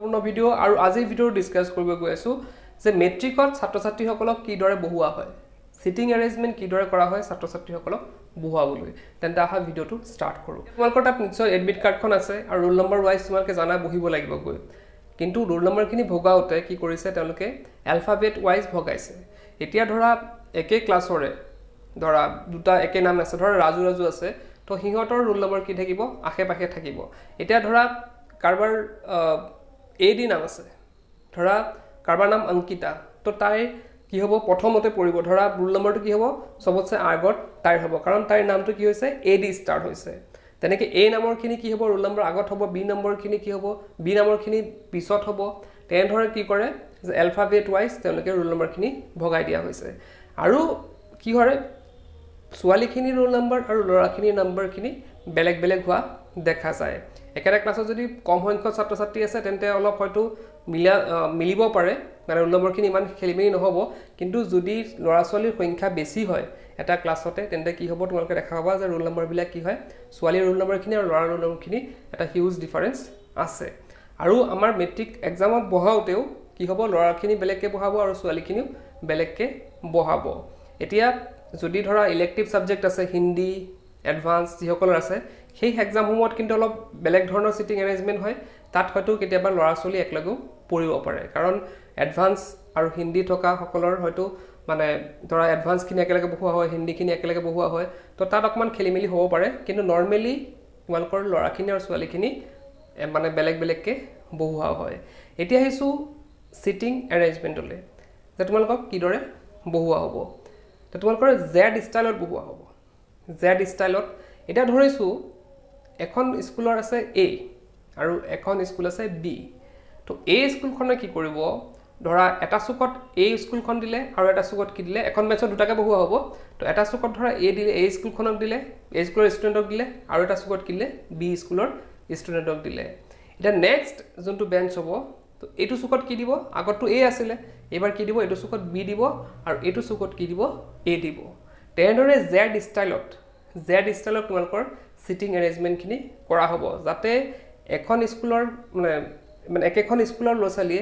সম্পূৰ্ণ ভিডিঅ' আৰু আজিৰ ভিডিঅ'ত ডিছকাছ কৰিব গৈ আছোঁ যে মেট্ৰিকত ছাত্ৰ-ছাত্ৰীসকলক কিদৰে বহোৱা হয়, সিটিং এৰেঞ্জমেণ্ট কিদৰে কৰা হয় ছাত্ৰ-ছাত্ৰীসকলক বহোৱাবলৈ। তেন্তে আহা ভিডিঅ'টো ষ্টাৰ্ট কৰোঁ। তোমালোকৰ তাত নিশ্চয় এডমিট কাৰ্ডখন আছে আৰু ৰোল নম্বৰ ৱাইজ তোমালোকে জানা বহিব লাগিব গৈ। কিন্তু ৰোল নম্বৰখিনি ভগাওঁতে কি কৰিছে তেওঁলোকে এলফাবেট ৱাইজ ভগাইছে। এতিয়া ধৰা একে ক্লাছৰে ধৰা দুটা একে নাম আছে, ধৰা ৰাজু ৰাজু আছে, তো সিহঁতৰ ৰোল নম্বৰ কি থাকিব আশে পাশে থাকিব। এতিয়া ধৰা কাৰোবাৰ এ ডি নাম আছে, ধৰা কাৰোবাৰ নাম অংকিতা, তো তাইৰ কি হ'ব প্ৰথমতে পৰিব, ধৰা ৰোল নম্বৰটো কি হ'ব চবতছে আগত তাইৰ হ'ব, কাৰণ তাইৰ নামটো কি হৈছে এ ডি ষ্টাৰ্ট হৈছে। তেনেকৈ এ নম্বৰখিনি কি হ'ব ৰোল নম্বৰ আগত হ'ব, বি নম্বৰখিনি কি হ'ব বি নম্বৰখিনি পিছত হ'ব। তেনেধৰণে কি কৰে যে এলফাবেট ৱাইজ তেওঁলোকে ৰোল নম্বৰখিনি ভগাই দিয়া হৈছে। আৰু কি কৰে ছোৱালীখিনিৰ ৰোল নম্বৰ আৰু ল'ৰাখিনিৰ নম্বৰখিনি বেলেগ বেলেগ হোৱা দেখা যায়। একেটা ক্লাছত যদি কম সংখ্যক ছাত্ৰ ছাত্ৰী আছে তেন্তে অলপ হয়তো মিলিব পাৰে, মানে ৰোল নম্বৰখিনি ইমান খেলিমেলি নহ'ব। কিন্তু যদি ল'ৰা ছোৱালীৰ সংখ্যা বেছি হয় এটা ক্লাছতে তেন্তে কি হ'ব তোমালোকে দেখা পাবা যে ৰোল নম্বৰবিলাক কি হয় ছোৱালীৰ ৰোল নম্বৰখিনি আৰু ল'ৰাৰ ৰোল নম্বৰখিনি এটা হিউজ ডিফাৰেঞ্চ আছে। আৰু আমাৰ মেট্ৰিক এক্সামত বহাওঁতেও কি হ'ব ল'ৰাখিনি বেলেগকৈ বহাব আৰু ছোৱালীখিনিও বেলেগকৈ বহাব। এতিয়া যদি ধৰা ইলেক্টিভ ছাবজেক্ট আছে হিন্দী এডভান্স যিসকলৰ আছে সেই এক্সামসমূহত কিন্তু অলপ বেলেগ ধৰণৰ চিটিং এৰেঞ্জমেণ্ট হয়। তাত হয়তো কেতিয়াবা ল'ৰা ছোৱালী একলগেও পঢ়িব পাৰে, কাৰণ এডভান্স আৰু হিন্দী থকা সকলৰ হয়তো মানে ধৰা এডভান্সখিনি একেলগে বহোৱা হয়, হিন্দীখিনি একেলগে বহোৱা হয়, তো তাত অকণমান খেলি মেলি হ'ব পাৰে। কিন্তু নৰ্মেলি তোমালোকৰ ল'ৰাখিনি আৰু ছোৱালীখিনি মানে বেলেগ বেলেগকৈ বহোৱা হয়। এতিয়া আহিছোঁ চিটিং এৰেঞ্জমেণ্টলৈ, যে তোমালোকক কিদৰে বহোৱা হ'ব। তো তোমালোকৰ জেড ষ্টাইলত বহোৱা হ'ব। জেড ষ্টাইলত এতিয়া ধৰিছোঁ এখন স্কুলৰ আছে এ আৰু এখন স্কুল আছে বি। তো এ স্কুলখনে কি কৰিব, ধৰা এটা চুকত এ স্কুলখন দিলে আৰু এটা চুকত কি দিলে, এখন বেঞ্চত দুটাকৈ বহোৱা হ'ব। তো এটা চুকত ধৰা এ দিলে এ স্কুলখনক দিলে, এ স্কুলৰ ষ্টুডেণ্টক দিলে, আৰু এটা চুকত কি দিলে বি স্কুলৰ ষ্টুডেণ্টক দিলে। এতিয়া নেক্সট যোনটো বেঞ্চ হ'ব, তো এইটো চুকত কি দিব, আগততো এ আছিলে, এইবাৰ কি দিব এইটো চুকত বি দিব আৰু এইটো চুকত কি দিব এ দিব। তেনেদৰে জেড ষ্টাইলত তোমালোকৰ চিটিং এৰেঞ্জমেণ্টখিনি কৰা হ'ব, যাতে এখন স্কুলৰ মানে একেখন স্কুলৰ ল'ৰা ছোৱালীয়ে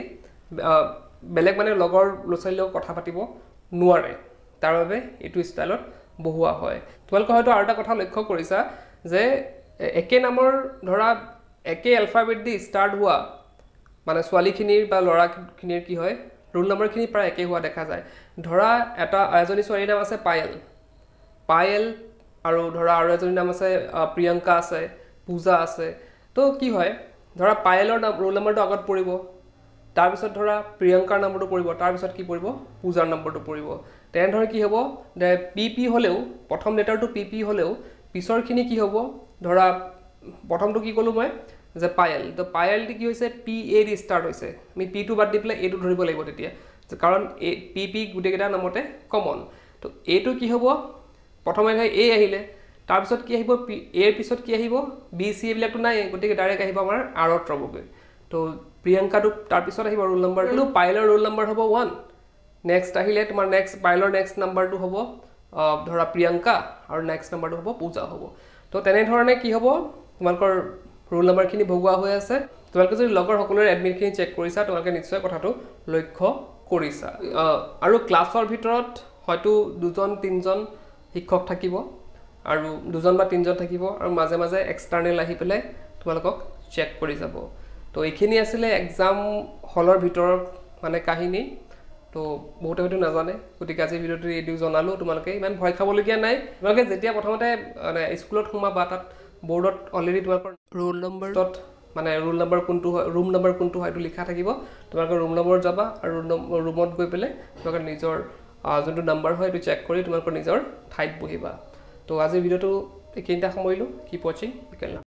বেলেগ মানে লগৰ ল'ৰা ছোৱালীৰ লগত কথা পাতিব নোৱাৰে, তাৰ বাবে এইটো ষ্টাইলত বহোৱা হয়। তোমালোকে হয়তো আৰু এটা কথা লক্ষ্য কৰিছা যে একে নামৰ ধৰা একে এলফাবেট দি ষ্টাৰ্ট হোৱা মানে ছোৱালীখিনিৰ বা ল'ৰাখিনিৰ কি হয় ৰোল নম্বৰখিনি প্ৰায় একে হোৱা দেখা যায়। ধৰা এজনী ছোৱালীৰ নাম আছে পায়েল আৰু ধৰা আৰু এজনীৰ নাম আছে প্ৰিয়ংকা আছে, পূজা আছে। তো কি হয় ধৰা পায়েলৰ ৰোল নম্বৰটো আগত পৰিব, তাৰপিছত ধৰা প্ৰিয়ংকাৰ নম্বৰটো পৰিব, তাৰপিছত কি পৰিব পূজাৰ নম্বৰটো পৰিব। তেনেধৰণে কি হ'ব পি হ'লেও প্ৰথম লেটাৰটো পি হ'লেও পিছৰখিনি কি হ'ব, ধৰা প্ৰথমটো কি ক'লোঁ মই যে পায়েল, তো পায়েলটো কি হৈছে পি এ দি ষ্টাৰ্ট হৈছে, আমি পিটো বাদ দি পেলাই এইটো ধৰিব লাগিব তেতিয়া, কাৰণ পি গোটেইকেইটা নামতে কমন। তো এইটো কি হ'ব প্ৰথমে এ আহিলে, তাৰপিছত কি আহিব এৰ পিছত কি আহিব বি চি এইবিলাকতো নাই, গতিকে ডাইৰেক্ট আহিব আমাৰ আৰত ৰ'বগৈ। তো প্ৰিয়ংকাটো তাৰপিছত আহিব ৰোল নম্বৰ, পায়েলৰ ৰোল নম্বৰ হ'ব 1। নেক্সট আহিলে তোমাৰ পায়েলৰ নেক্সট নাম্বাৰটো হ'ব ধৰা প্ৰিয়ংকা আৰু নেক্সট নাম্বাৰটো হ'ব পূজা হ'ব। তো তেনেধৰণে কি হ'ব তোমালোকৰ ৰোল নম্বৰখিনি ভগোৱা হৈ আছে। তোমালোকে যদি লগৰ সকলোৰে এডমিটখিনি চেক কৰিছা তোমালোকে নিশ্চয় কথাটো লক্ষ্য কৰিছা। আৰু ক্লাছৰ ভিতৰত হয়তো 2-3জন শিক্ষক থাকিব আৰু 2 বা 3জন থাকিব, আৰু মাজে মাজে এক্সটাৰ্নেল আহি পেলাই তোমালোকক চেক কৰি যাব। তো এইখিনি আছিলে এক্সাম হলৰ ভিতৰত মানে কাহিনী। তো বহুতে হয়তো নাজানে, গতিকে আজি ভিডিঅ'টো এইটো জনালোঁ। তোমালোকে ইমান ভয় খাবলগীয়া নাই। তোমালোকে যেতিয়া প্ৰথমতে মানে স্কুলত সোমাবা তাত বৰ্ডত অলৰেডি তোমালোকৰ ৰোল নম্বৰত মানে ৰোল নম্বৰ কোনটো হয়, ৰুম নম্বৰ কোনটো হয় এইটো লিখা থাকিব। তোমালোকে ৰুম নম্বৰত যাবা আৰু ৰুমত গৈ পেলাই তোমালোকে নিজৰ যোনটো নম্বৰ হয় এইটো চেক কৰি তোমালোকৰ নিজৰ ঠাইত বহিবা। তো আজিৰ ভিডিঅ'টো এইখিনিতে সামৰিলোঁ। কিপ ৱাচিং।